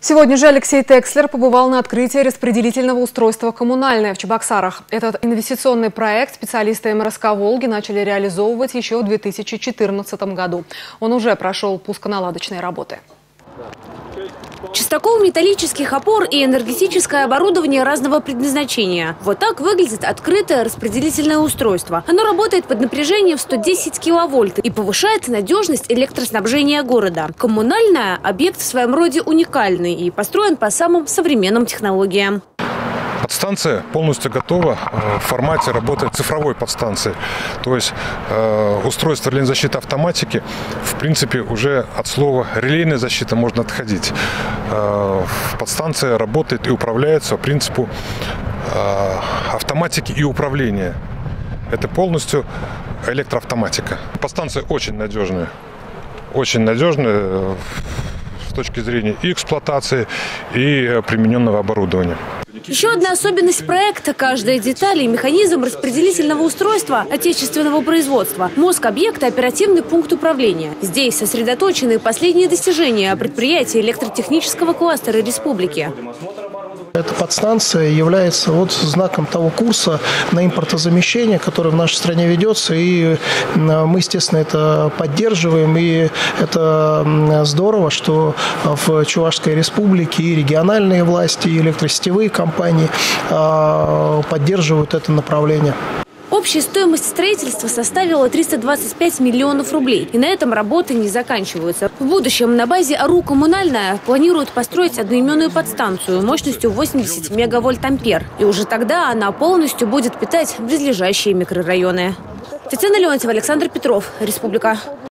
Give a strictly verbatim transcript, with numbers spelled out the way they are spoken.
Сегодня же Алексей Текслер побывал на открытии распределительного устройства «Коммунальное» в Чебоксарах. Этот инвестиционный проект специалисты эм эр эс ка «Волги» начали реализовывать еще в две тысячи четырнадцатом году. Он уже прошел пусконаладочные работы. Частокол металлических опор и энергетическое оборудование разного предназначения. Вот так выглядит открытое распределительное устройство. Оно работает под напряжением в сто десять киловольт и повышает надежность электроснабжения города. Коммунальное – объект в своем роде уникальный и построен по самым современным технологиям. Подстанция полностью готова в формате работы цифровой подстанции. То есть э, устройство релейной защиты автоматики, в принципе, уже от слова релейная защита можно отходить. Э, подстанция работает и управляется по принципу э, автоматики и управления. Это полностью электроавтоматика. Подстанция очень надежная. Очень надежная с точки зрения и эксплуатации, и примененного оборудования. Еще одна особенность проекта – каждая деталь и механизм распределительного устройства отечественного производства. Мозг объекта – оперативный пункт управления. Здесь сосредоточены последние достижения предприятий электротехнического кластера республики. Эта подстанция является вот знаком того курса на импортозамещение, который в нашей стране ведется. И мы, естественно, это поддерживаем. И это здорово, что в Чувашской республике и региональные власти, и электросетевые компании поддерживают это направление. Общая стоимость строительства составила триста двадцать пять миллионов рублей. И на этом работы не заканчиваются. В будущем на базе АРУ «Коммунальное» планируют построить одноименную подстанцию мощностью восемьдесят мегавольт-ампер. И уже тогда она полностью будет питать близлежащие микрорайоны. Татьяна Леонтьева, Александр Петров, Республика.